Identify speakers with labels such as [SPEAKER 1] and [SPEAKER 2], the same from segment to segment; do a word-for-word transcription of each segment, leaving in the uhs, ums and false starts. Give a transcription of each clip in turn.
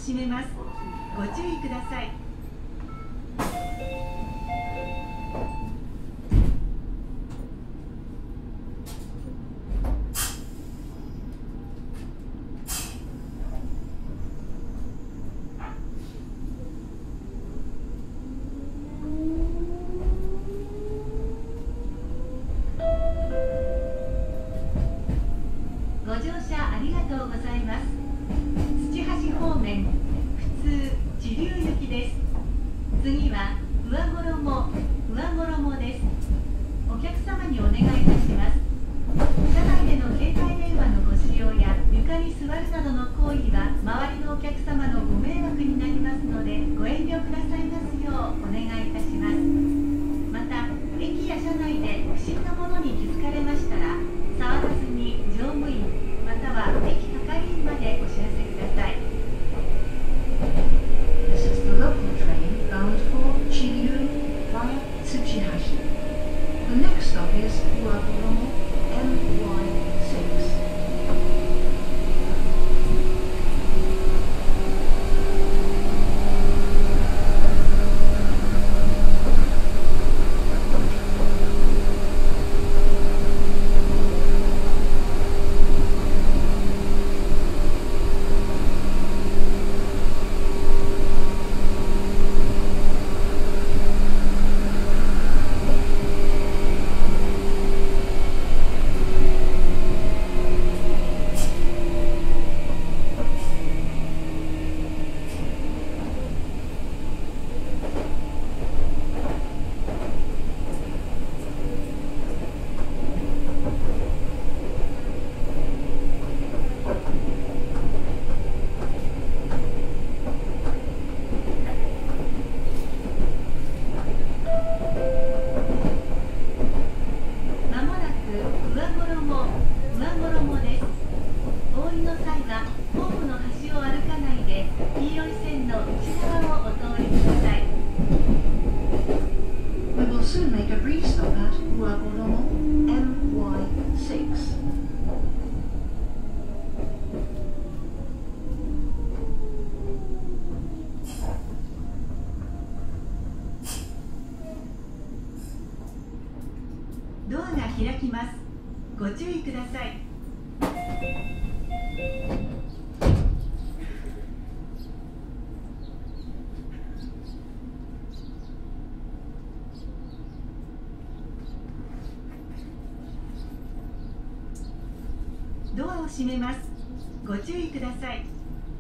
[SPEAKER 1] 閉めます。ご注意ください。ご乗車ありがとうございます。土橋方面普通知立行きです。次は上衣上衣です。お客様にお願いいたします。車内での携帯電話のご使用や床に座るなどの行為は周りのお客様のご迷惑になりますので、ご遠慮くださいますようお願いいたします。また駅や車内で不審なものに気づかれましたら、触らずに乗務員または駅係員までお知らせください。
[SPEAKER 2] This is the local train bound for Chiyu via Tsuchihashi. The next stop is Uwagoromo M Y six.
[SPEAKER 1] ドアが開きます。ご注意ください。ドアを閉めます。ご注意ください。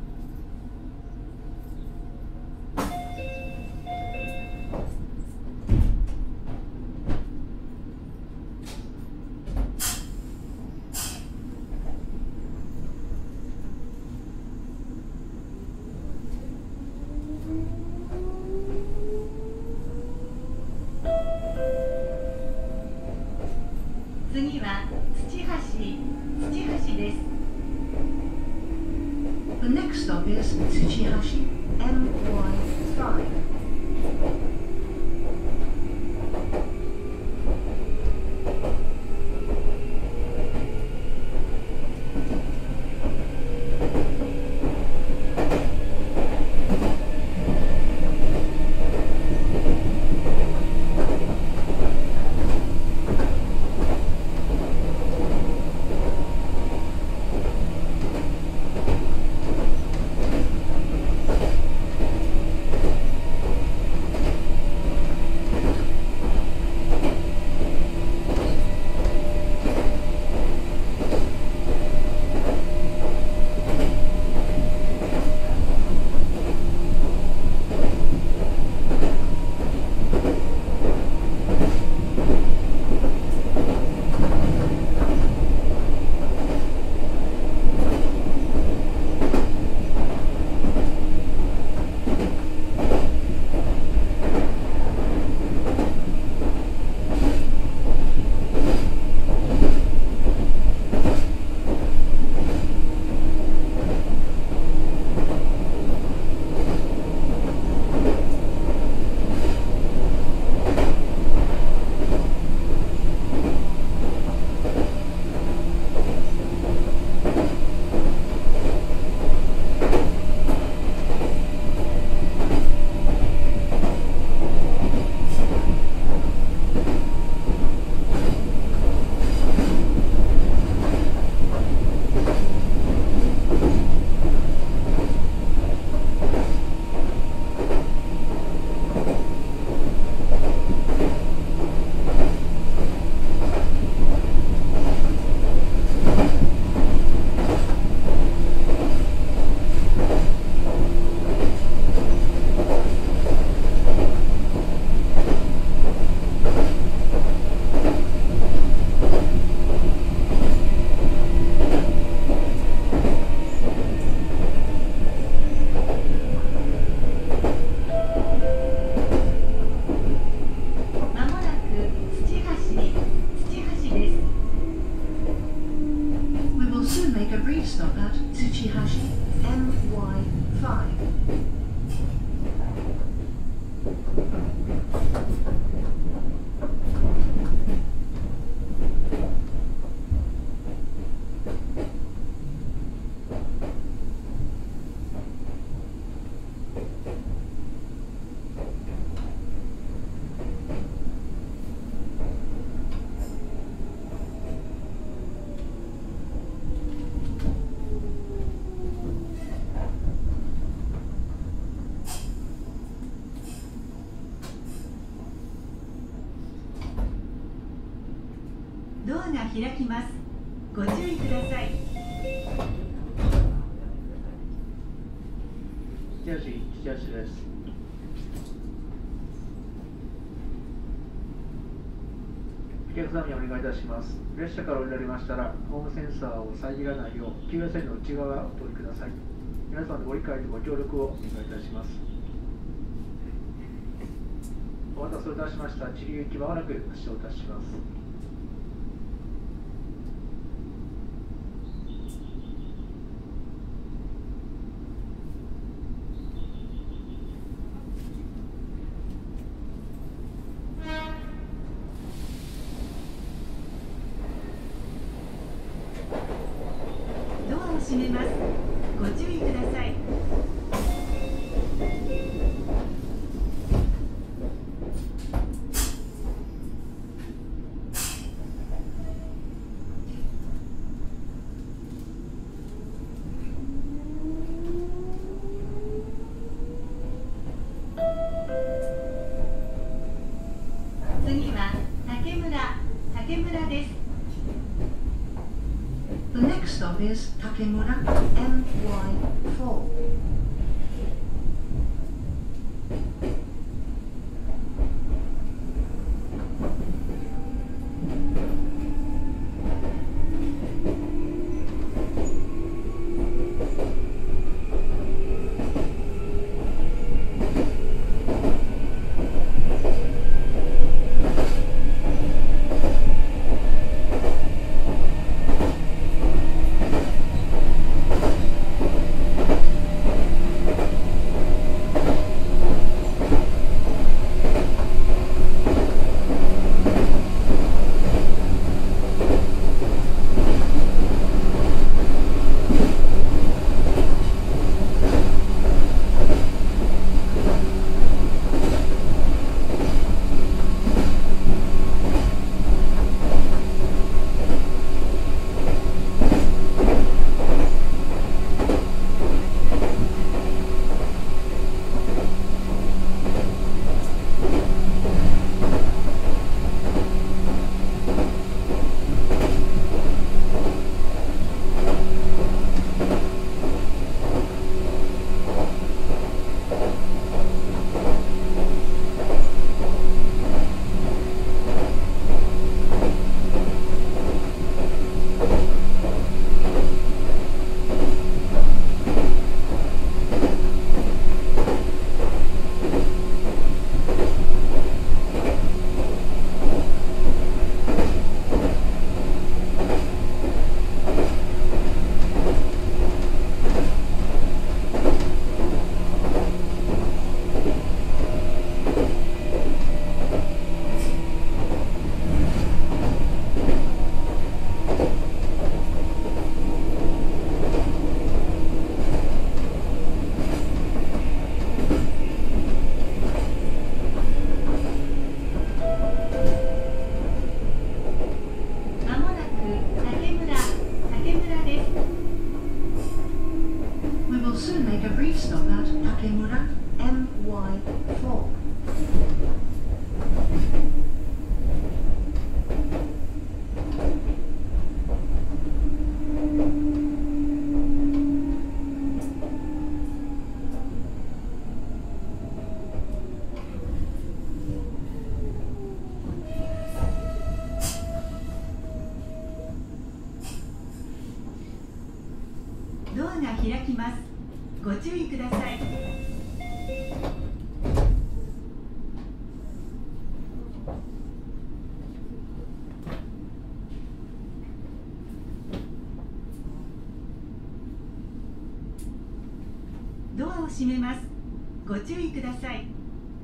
[SPEAKER 1] 次は土橋、土橋です。
[SPEAKER 2] The next stop is Tsuchihashi M Y five.
[SPEAKER 1] ドが開きます。ご注意ください。
[SPEAKER 3] しちはち、しちはちです。お客様にお願いいたします。列車から降りられましたら、ホームセンサーを遮らないよう、給油線の内側をお通りください。皆様のご理解とご協力をお願いいたします。お待たせいたしました。知立行きまもなく発車をいたします。
[SPEAKER 1] ドアを閉めます。ご注意ください。次は竹村、竹村です。
[SPEAKER 2] The next stop is Takemura M Y four. Takemura M Y four.
[SPEAKER 1] ドアが開きます。ご注意ください。ドアを閉めます。ご注意ください。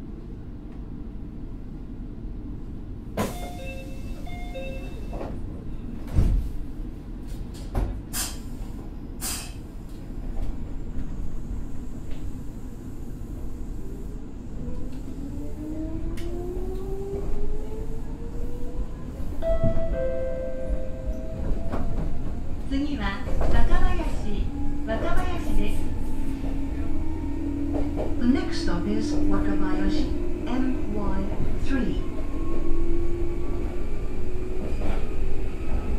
[SPEAKER 1] 次は若林、若林です。
[SPEAKER 2] The next stop is Wakabayashi M Y three.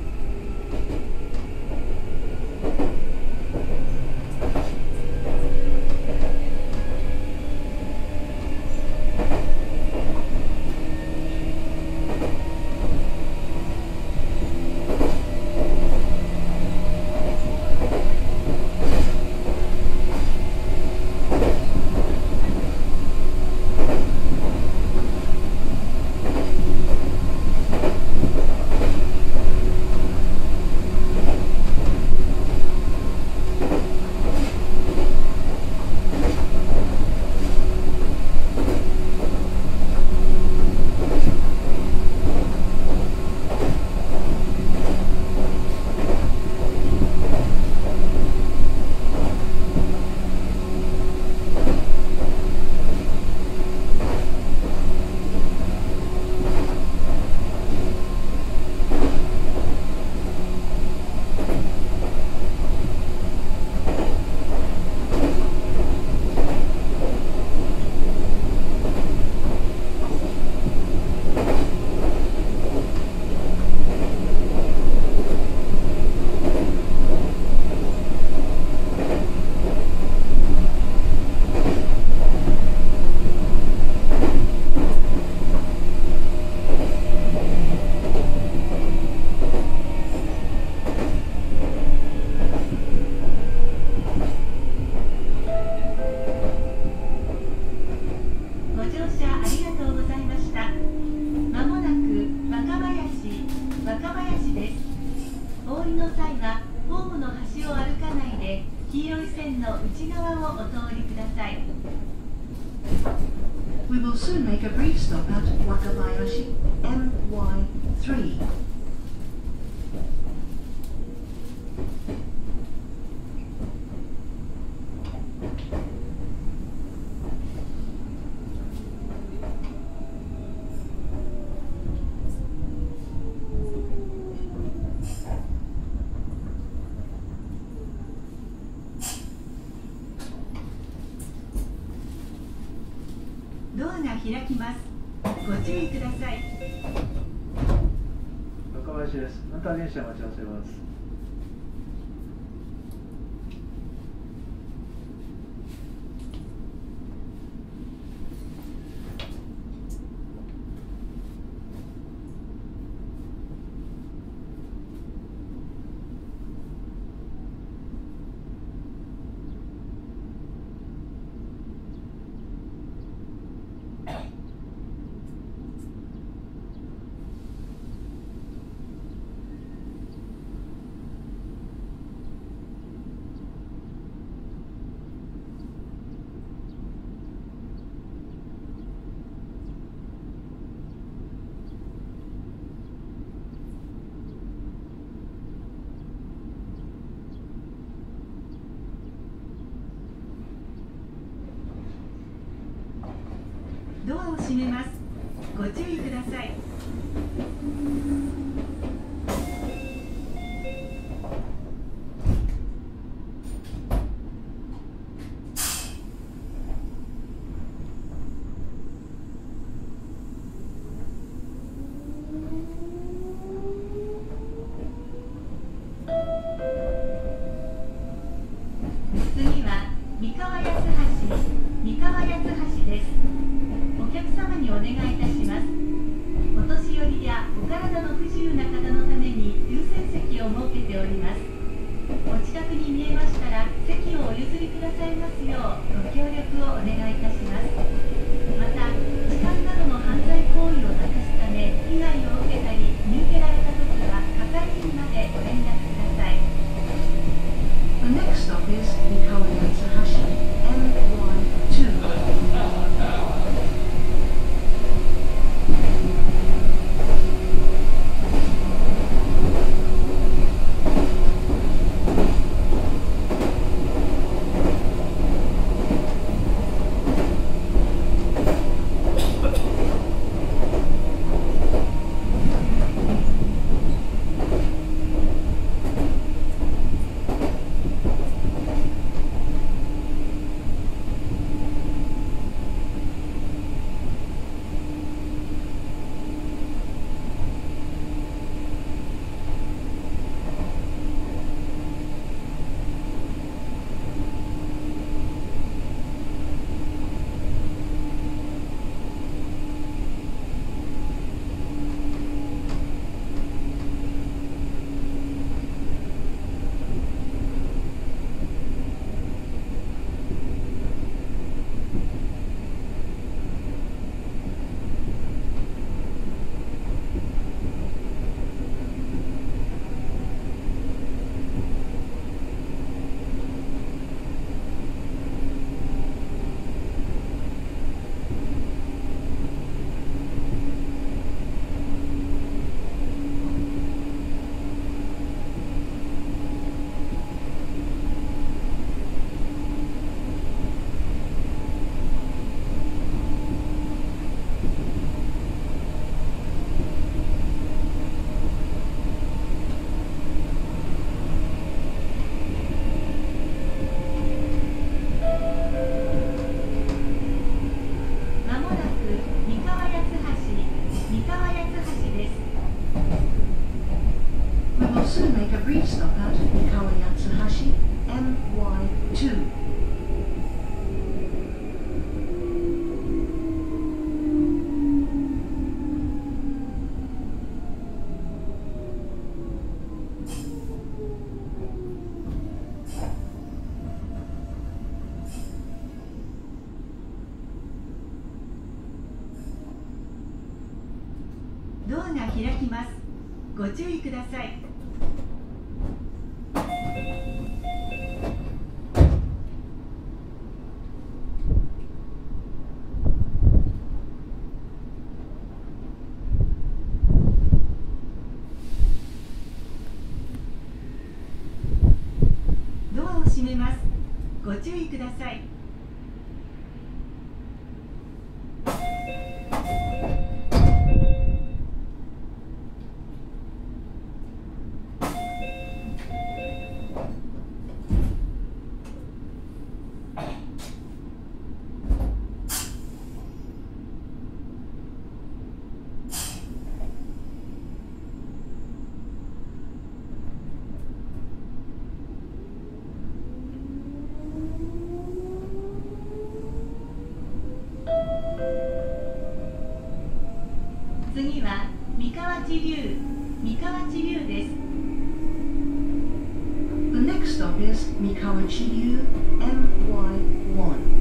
[SPEAKER 2] We will soon make a brief stop at Wakabayashi, M Y three.
[SPEAKER 1] ドアが開きます。ご注意ください。
[SPEAKER 3] 若林です。また電車待ち合わせます。
[SPEAKER 1] ドアを閉めます。ご注意ください。次は三河八つ橋、三河八つ橋です。お客様にお願いいたします。お年寄りやお体の不自由な方のために優先席を設けております。お近くに見えましたら席をお譲りくださいますようご協力をお願いいたします。また、痴漢などの犯罪行為をなくすため被害を受けたり見受けられたときは係員までご連絡ください。
[SPEAKER 2] The next stop is Mikawa-Yatsuhashi, M Y two. We will soon make a brief stop at Mikawa-Yatsuhashi, M Y two.
[SPEAKER 1] ドアが開きます。ご注意ください。 ください。次は三河地流三河地流です。
[SPEAKER 2] The next stop is Mikawa-Chiryu M Y one.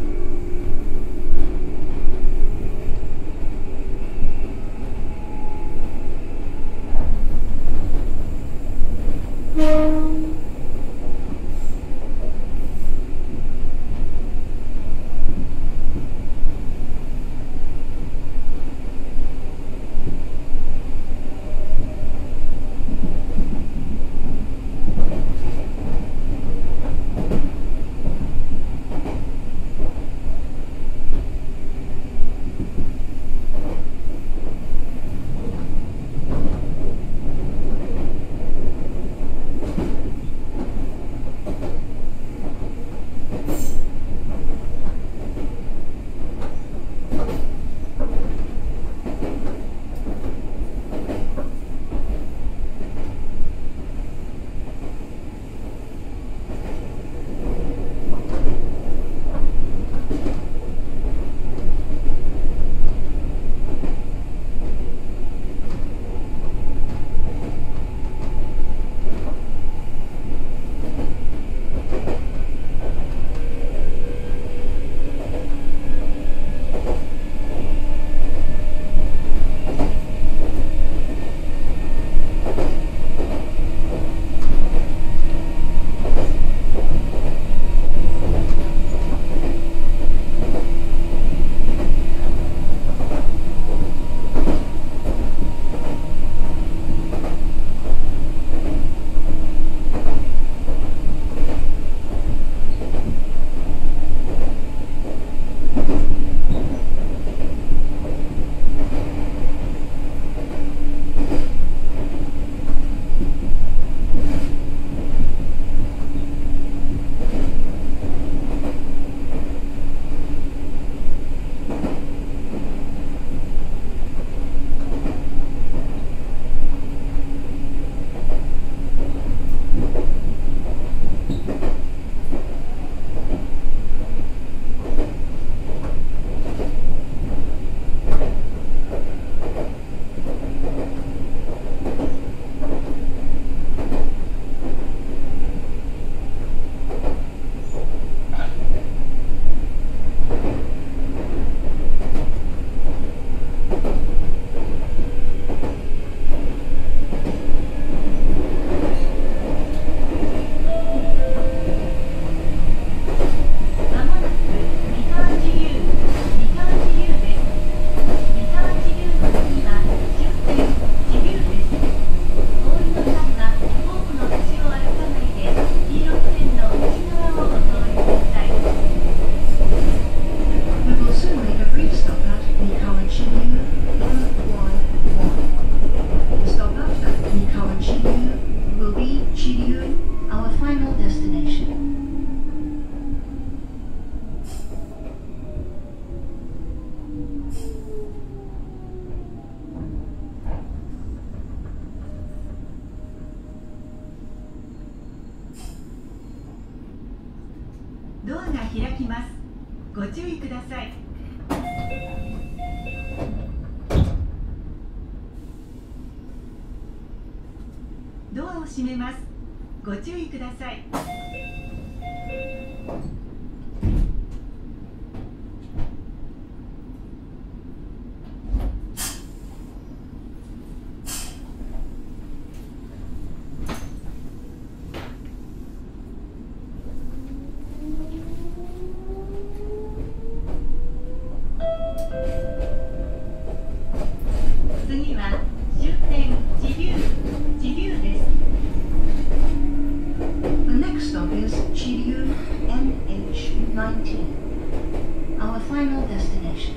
[SPEAKER 2] Destination.
[SPEAKER 1] ドアが開きます。ご注意ください。ドアを閉めます。ご注意ください。次は終点地流地流です。
[SPEAKER 2] The next stop is Chiryu M H nine nineteen. Our final destination.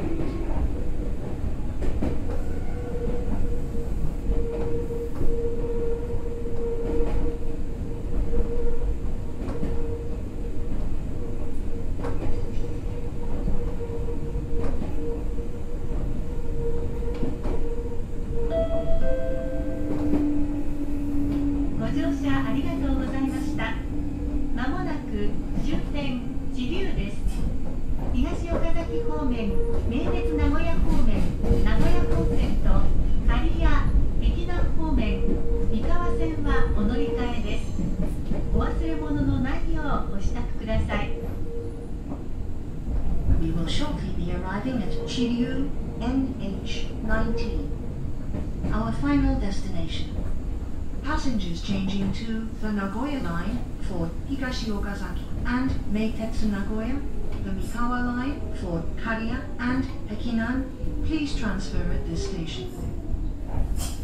[SPEAKER 1] We will shortly be arriving at Chiryu N H nineteen, our final destination. Passengers changing to the Nagoya line for Higashi Okazaki and Meitetsu Nagoya, the Mikawa line for Kariya and Hekinan, please transfer at this station.